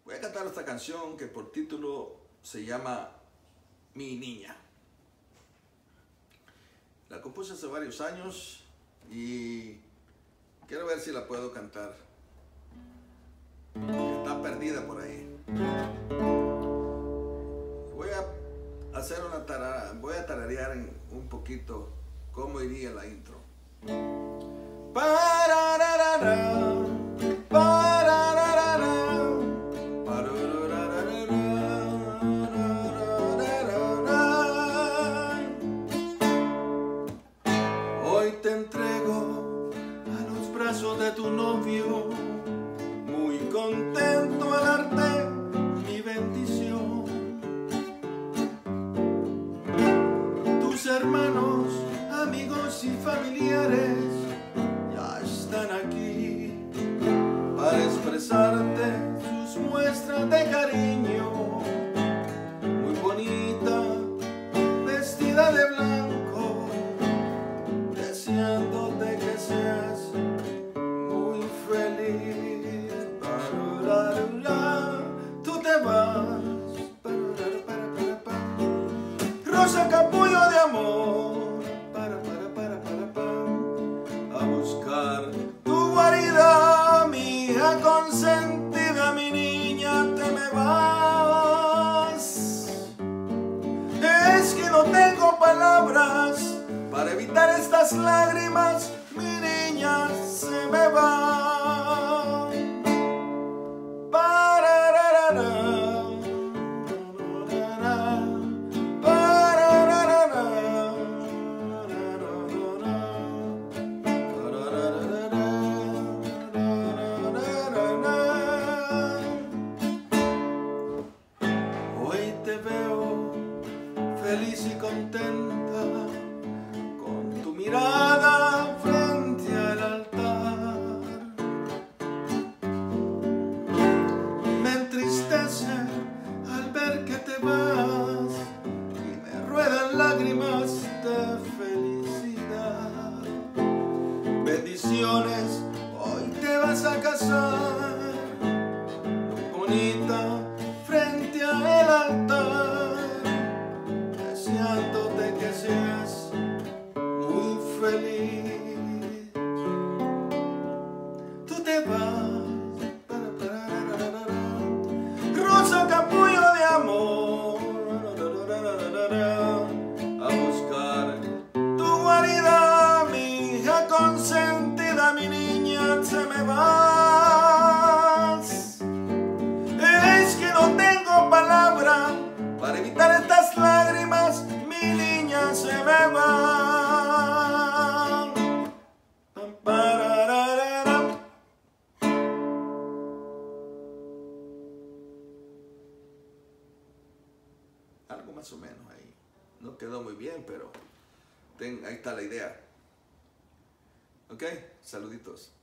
Voy a cantar esta canción que por título se llama Mi Niña. La compuse hace varios años y quiero ver si la puedo cantar. Está perdida por ahí. Voy a hacer una tarara, voy a tararear un poquito cómo iría la intro. Pararara, pararara, hoy te entrego a los brazos de tu novio, muy contento al darte mi bendición. Tus hermanos, amigos y familiares ya están aquí para expresarte sus muestras de cariño. Muy bonita, vestida de blanco, deseándote que seas muy feliz. Tú te vas, rosa capullo de amor, a buscar tu guarida, mi hija consentida, mi niña, te me vas. Es que no tengo palabras para evitar estas lágrimas, mi niña se me va. Hoy te veo feliz y contenta, con tu mirada frente al altar. Me entristece al ver que te vas y me ruedan lágrimas de felicidad. Bendiciones, hoy te vas a casar, bonita, frente al altar, deseándote que seas muy feliz. Tú te vas, rosa capullo de amor, a buscar tu guarida, mi hija consentida, mi niña, se me vas. Es que no tengo palabra para evitar estas lágrimas, mi niña se me va. Algo más o menos ahí. No quedó muy bien, pero ahí está la idea. ¿Ok? Saluditos.